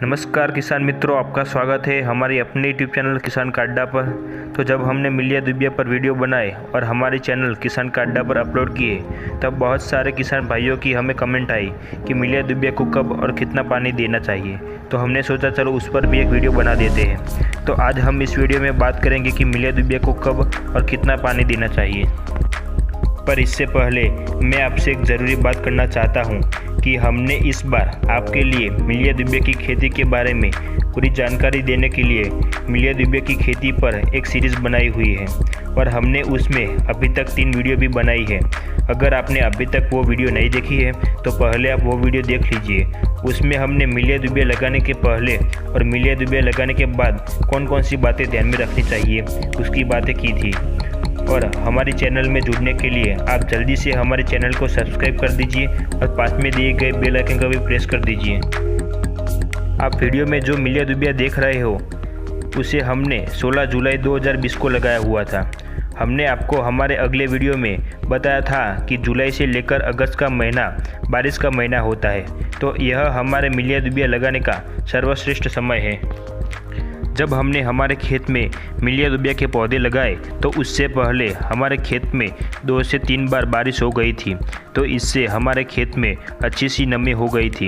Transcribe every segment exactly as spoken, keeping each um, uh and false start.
नमस्कार किसान मित्रों, आपका स्वागत है हमारे अपने यूट्यूब चैनल किसान का अड्डा पर। तो जब हमने मिलिया दुबिया पर वीडियो बनाए और हमारे चैनल किसान का अड्डा पर अपलोड किए, तब बहुत सारे किसान भाइयों की हमें कमेंट आई कि मिलिया दुबिया को कब और कितना पानी देना चाहिए। तो हमने सोचा चलो उस पर भी एक वीडियो बना देते हैं। तो आज हम इस वीडियो में बात करेंगे कि मिलिया दुबिया को कब और कितना पानी देना चाहिए। पर इससे पहले मैं आपसे एक ज़रूरी बात करना चाहता हूँ कि हमने इस बार आपके लिए मिलिया दुबिया की खेती के बारे में पूरी जानकारी देने के लिए मिलिया दुबिया की खेती पर एक सीरीज़ बनाई हुई है और हमने उसमें अभी तक तीन वीडियो भी बनाई है। अगर आपने अभी तक वो वीडियो नहीं देखी है तो पहले आप वो वीडियो देख लीजिए। उसमें हमने मिलिया दुबिया लगाने के पहले और मिलिया दुबिया लगाने के बाद कौन कौन सी बातें ध्यान में रखनी चाहिए उसकी बातें की थी। और हमारे चैनल में जुड़ने के लिए आप जल्दी से हमारे चैनल को सब्सक्राइब कर दीजिए और पास में दिए गए बेल आइकन का भी प्रेस कर दीजिए। आप वीडियो में जो मिलिया दुबिया देख रहे हो उसे हमने सोलह जुलाई दो हज़ार बीस को लगाया हुआ था। हमने आपको हमारे अगले वीडियो में बताया था कि जुलाई से लेकर अगस्त का महीना बारिश का महीना होता है, तो यह हमारे मिलिया दुबिया लगाने का सर्वश्रेष्ठ समय है। जब हमने हमारे खेत में मिलिया दुबिया के पौधे लगाए तो उससे पहले हमारे खेत में दो से तीन बार बारिश हो गई थी, तो इससे हमारे खेत में अच्छी सी नमी हो गई थी।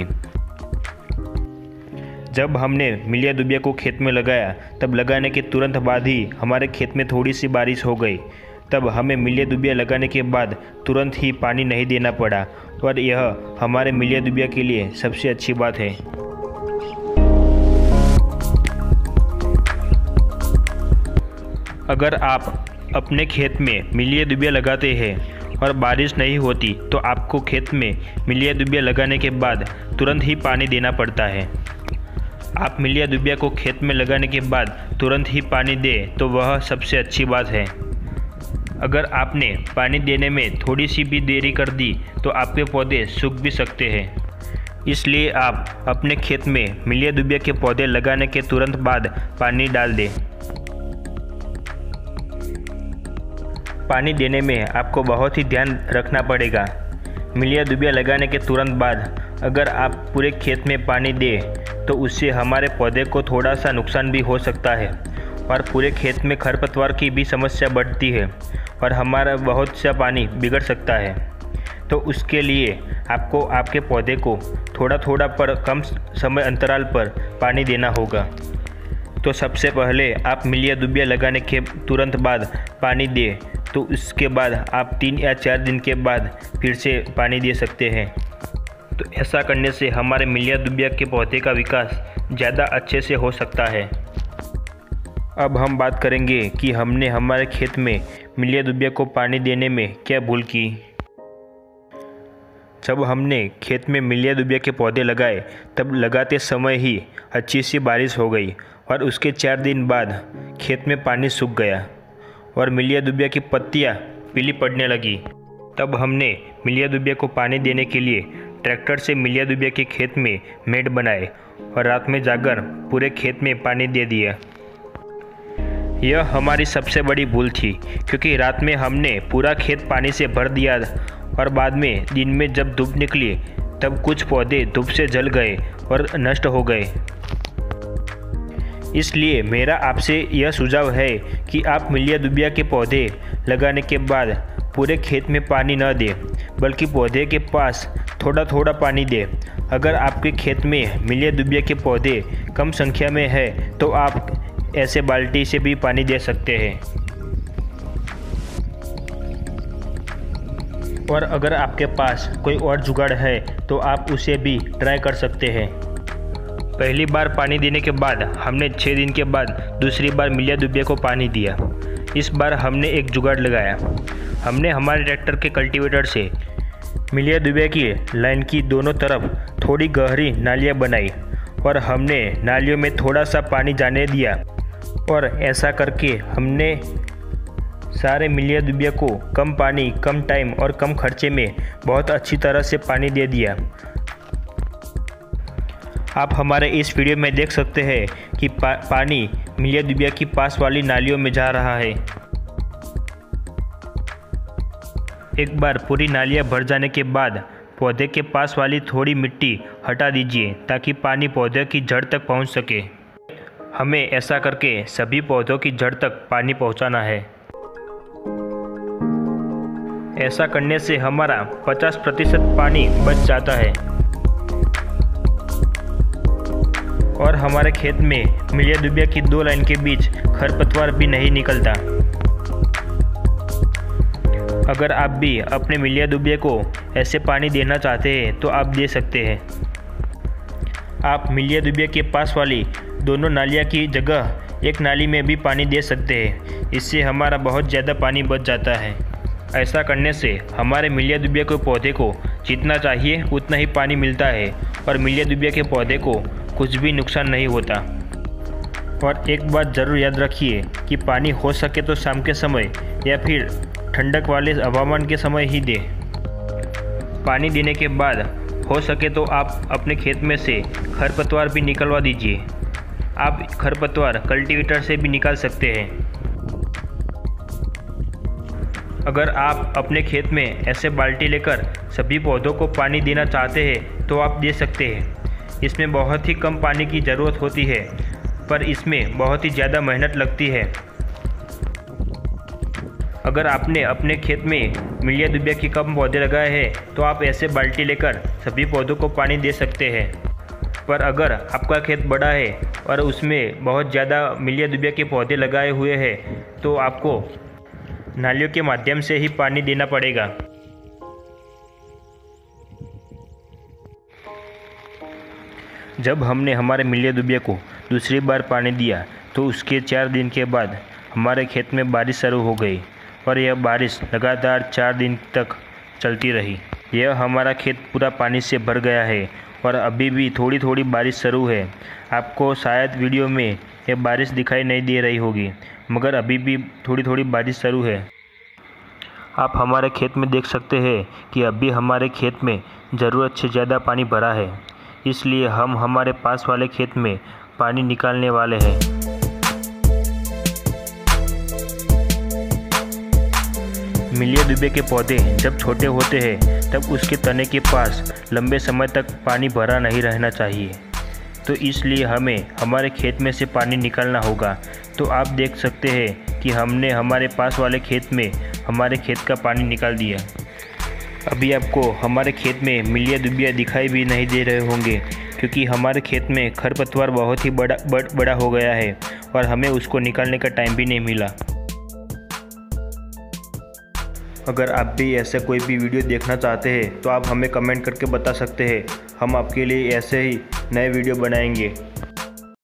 जब हमने मिलिया दुबिया को खेत में लगाया तब लगाने के तुरंत बाद ही हमारे खेत में थोड़ी सी बारिश हो गई। तब हमें मिलिया दुबिया लगाने के बाद तुरंत ही पानी नहीं देना पड़ा और यह हमारे मिलिया दुबिया के लिए सबसे अच्छी बात है। अगर आप अपने खेत में मिलिया दुबिया लगाते हैं और बारिश नहीं होती तो आपको खेत में मिलिया दुबिया लगाने के बाद तुरंत ही पानी देना पड़ता है। आप मिलिया दुबिया को खेत में लगाने के बाद तुरंत ही पानी दें तो वह सबसे अच्छी बात है। अगर आपने पानी देने में थोड़ी सी भी देरी कर दी तो आपके पौधे सूख भी सकते हैं। इसलिए आप अपने खेत में मिलिया दुबिया के पौधे लगाने के तुरंत बाद पानी डाल दें। पानी देने में आपको बहुत ही ध्यान रखना पड़ेगा। मिलिया दुबिया लगाने के तुरंत बाद अगर आप पूरे खेत में पानी दें तो उससे हमारे पौधे को थोड़ा सा नुकसान भी हो सकता है और पूरे खेत में खरपतवार की भी समस्या बढ़ती है और हमारा बहुत सा पानी बिगड़ सकता है। तो उसके लिए आपको आपके पौधे को थोड़ा थोड़ा पर कम समय अंतराल पर पानी देना होगा। तो सबसे पहले आप मिलिया दुबिया लगाने के तुरंत बाद पानी दें, तो उसके बाद आप तीन या चार दिन के बाद फिर से पानी दे सकते हैं। तो ऐसा करने से हमारे मिलिया दुबिया के पौधे का विकास ज़्यादा अच्छे से हो सकता है। अब हम बात करेंगे कि हमने हमारे खेत में मिलिया दुबिया को पानी देने में क्या भूल की। जब हमने खेत में मिलिया दुबिया के पौधे लगाए तब लगाते समय ही अच्छी सी बारिश हो गई और उसके चार दिन बाद खेत में पानी सूख गया और मिलिया दुबिया की पत्तियां पीली पड़ने लगी। तब हमने मिलिया दुबिया को पानी देने के लिए ट्रैक्टर से मिलिया दुबिया के खेत में मेड़ बनाए और रात में जाकर पूरे खेत में पानी दे दिया। यह हमारी सबसे बड़ी भूल थी, क्योंकि रात में हमने पूरा खेत पानी से भर दिया और बाद में दिन में जब धूप निकली तब कुछ पौधे धूप से जल गए और नष्ट हो गए। इसलिए मेरा आपसे यह सुझाव है कि आप मिलिया दुबिया के पौधे लगाने के बाद पूरे खेत में पानी न दें, बल्कि पौधे के पास थोड़ा थोड़ा पानी दें। अगर आपके खेत में मिलिया दुबिया के पौधे कम संख्या में है तो आप ऐसे बाल्टी से भी पानी दे सकते हैं। और अगर आपके पास कोई और जुगाड़ है तो आप उसे भी ट्राई कर सकते हैं। पहली बार पानी देने के बाद हमने छः दिन के बाद दूसरी बार मिलिया दुबिया को पानी दिया। इस बार हमने एक जुगाड़ लगाया। हमने हमारे ट्रैक्टर के कल्टीवेटर से मिलिया दुबिया की लाइन की दोनों तरफ थोड़ी गहरी नालियाँ बनाई और हमने नालियों में थोड़ा सा पानी जाने दिया और ऐसा करके हमने सारे मिलिया दुबिया को कम पानी, कम टाइम और कम खर्चे में बहुत अच्छी तरह से पानी दे दिया। आप हमारे इस वीडियो में देख सकते हैं कि पा, पानी मिलिया दुबिया की पास वाली नालियों में जा रहा है। एक बार पूरी नालियाँ भर जाने के बाद पौधे के पास वाली थोड़ी मिट्टी हटा दीजिए ताकि पानी पौधे की जड़ तक पहुंच सके। हमें ऐसा करके सभी पौधों की जड़ तक पानी पहुंचाना है। ऐसा करने से हमारा पचास प्रतिशत पानी बच जाता है और हमारे खेत में मिलिया दुबिया की दो लाइन के बीच खरपतवार भी नहीं निकलता। अगर आप भी अपने मिलिया दुबिया को ऐसे पानी देना चाहते हैं तो आप दे सकते हैं। आप मिलिया दुबिया के पास वाली दोनों नालियाँ की जगह एक नाली में भी पानी दे सकते हैं। इससे हमारा बहुत ज़्यादा पानी बच जाता है। ऐसा करने से हमारे मिलिया दुबिया के पौधे को जितना चाहिए उतना ही पानी मिलता है और मिलिया दुबिया के पौधे को कुछ भी नुकसान नहीं होता। और एक बात ज़रूर याद रखिए कि पानी हो सके तो शाम के समय या फिर ठंडक वाले हवामान के समय ही दें। पानी देने के बाद हो सके तो आप अपने खेत में से खरपतवार भी निकलवा दीजिए। आप खरपतवार कल्टीवेटर से भी निकाल सकते हैं। अगर आप अपने खेत में ऐसे बाल्टी लेकर सभी पौधों को पानी देना चाहते हैं तो आप दे सकते हैं। इसमें बहुत ही कम पानी की ज़रूरत होती है, पर इसमें बहुत ही ज़्यादा मेहनत लगती है। अगर आपने अपने खेत में मिलिया दुबिया की कम पौधे लगाए हैं तो आप ऐसे बाल्टी लेकर सभी पौधों को पानी दे सकते हैं। पर अगर आपका खेत बड़ा है और उसमें बहुत ज़्यादा मिलिया दुबिया के पौधे लगाए हुए हैं तो आपको नालियों के माध्यम से ही पानी देना पड़ेगा। जब हमने हमारे मिलिया दुबिया को दूसरी बार पानी दिया तो उसके चार दिन के बाद हमारे खेत में बारिश शुरू हो गई और यह बारिश लगातार चार दिन तक चलती रही। यह हमारा खेत पूरा पानी से भर गया है और अभी भी थोड़ी थोड़ी बारिश शुरू है। आपको शायद वीडियो में यह बारिश दिखाई नहीं दे रही होगी, मगर अभी भी थोड़ी थोड़ी बारिश शुरू है। आप हमारे खेत में देख सकते हैं कि अभी हमारे खेत में ज़रूरत से ज़्यादा पानी भरा है, इसलिए हम हमारे पास वाले खेत में पानी निकालने वाले हैं। मिलिया दुबिया के पौधे जब छोटे होते हैं तब उसके तने के पास लंबे समय तक पानी भरा नहीं रहना चाहिए, तो इसलिए हमें हमारे खेत में से पानी निकालना होगा। तो आप देख सकते हैं कि हमने हमारे पास वाले खेत में हमारे खेत का पानी निकाल दिया। अभी आपको हमारे खेत में मिलिया दुबिया दिखाई भी नहीं दे रहे होंगे क्योंकि हमारे खेत में खरपतवार बहुत ही बड़ा बड़, बड़ा हो गया है और हमें उसको निकालने का टाइम भी नहीं मिला। अगर आप भी ऐसे कोई भी वीडियो देखना चाहते हैं तो आप हमें कमेंट करके बता सकते हैं। हम आपके लिए ऐसे ही नए वीडियो बनाएंगे।